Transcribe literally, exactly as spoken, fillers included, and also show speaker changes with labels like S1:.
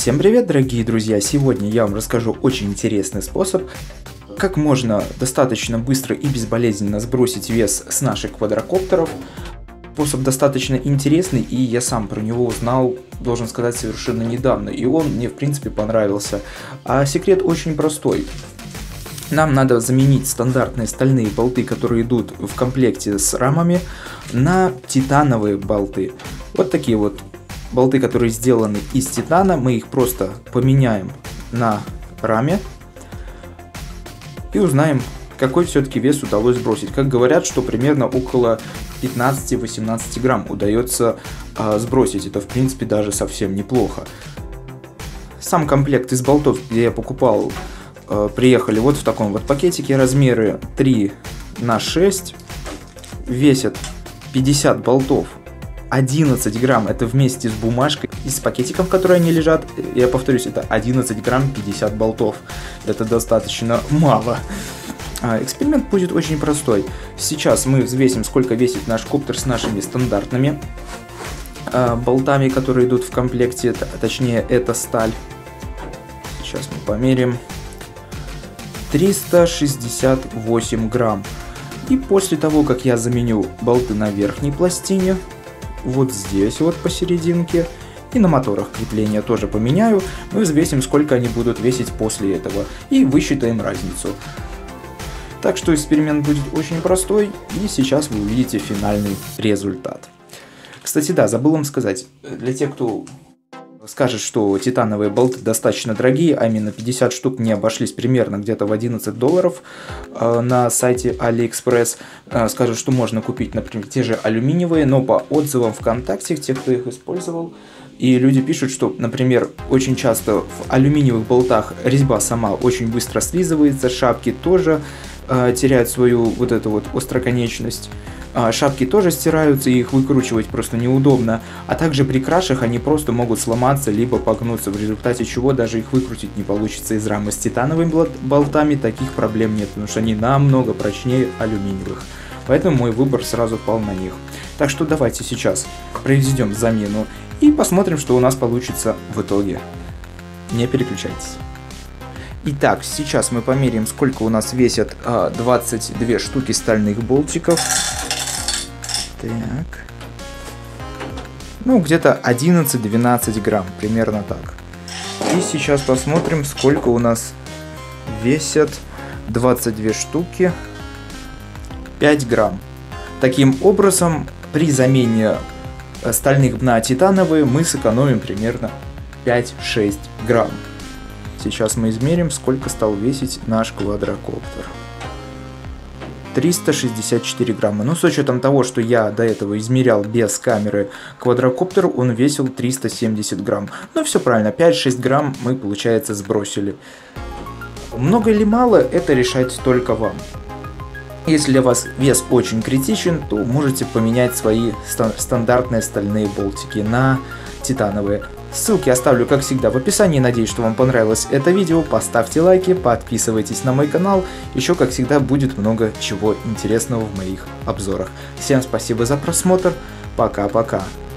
S1: Всем привет, дорогие друзья! Сегодня я вам расскажу очень интересный способ, как можно достаточно быстро и безболезненно сбросить вес с наших квадрокоптеров. Способ достаточно интересный, и я сам про него узнал, должен сказать, совершенно недавно, и он мне в принципе понравился. А секрет очень простой. Нам надо заменить стандартные стальные болты, которые идут в комплекте с рамами, на титановые болты. Вот такие вот болты, которые сделаны из титана, мы их просто поменяем на раме и узнаем, какой все-таки вес удалось сбросить. Как говорят, что примерно около пятнадцати-восемнадцати грамм удается э, сбросить. Это в принципе даже совсем неплохо. Сам комплект из болтов, где я покупал, э, приехали вот в таком вот пакетике. Размеры три на шесть. Весят пятьдесят болтов. одиннадцать грамм, это вместе с бумажкой и с пакетиком, в котором они лежат. Я повторюсь, это одиннадцать грамм пятьдесят болтов. Это достаточно мало. Эксперимент будет очень простой. Сейчас мы взвесим, сколько весит наш коптер с нашими стандартными болтами, которые идут в комплекте, точнее это сталь. Сейчас мы померим. триста шестьдесят восемь грамм. И после того, как я заменю болты на верхней пластине, вот здесь вот посерединке, и на моторах крепления тоже поменяю, мы взвесим, сколько они будут весить после этого, и высчитаем разницу. Так что эксперимент будет очень простой, и сейчас вы увидите финальный результат. Кстати, да, забыл вам сказать, для тех, кто скажет, что титановые болты достаточно дорогие, а именно пятьдесят штук мне обошлись примерно где-то в одиннадцать долларов э, на сайте AliExpress, э, скажут, что можно купить, например, те же алюминиевые, но по отзывам ВКонтакте, те, кто их использовал, и люди пишут, что, например, очень часто в алюминиевых болтах резьба сама очень быстро слизывается, шапки тоже э, теряют свою вот эту вот остроконечность. Шапки тоже стираются, и их выкручивать просто неудобно, а также при крашах они просто могут сломаться либо погнуться, в результате чего даже их выкрутить не получится из рамы. С титановыми болтами таких проблем нет, потому что они намного прочнее алюминиевых, поэтому мой выбор сразу пал на них. Так что давайте сейчас произведем замену и посмотрим, что у нас получится в итоге. Не переключайтесь. Итак, сейчас мы померяем, сколько у нас весят а, двадцать две штуки стальных болтиков. Так. Ну, где-то одиннадцать-двенадцать грамм, примерно так. И сейчас посмотрим, сколько у нас весят двадцать две штуки. пять грамм. Таким образом, при замене стальных на титановые мы сэкономим примерно пять-шесть грамм. Сейчас мы измерим, сколько стал весить наш квадрокоптер. триста шестьдесят четыре грамма. Но с учетом того, что я до этого измерял без камеры квадрокоптер, он весил триста семьдесят грамм. Но все правильно, пять-шесть грамм мы, получается, сбросили. Много или мало, это решать только вам. Если для вас вес очень критичен, то можете поменять свои стандартные стальные болтики на титановые. Ссылки оставлю, как всегда, в описании. Надеюсь, что вам понравилось это видео. Поставьте лайки, подписывайтесь на мой канал. Еще, как всегда, будет много чего интересного в моих обзорах. Всем спасибо за просмотр. Пока-пока.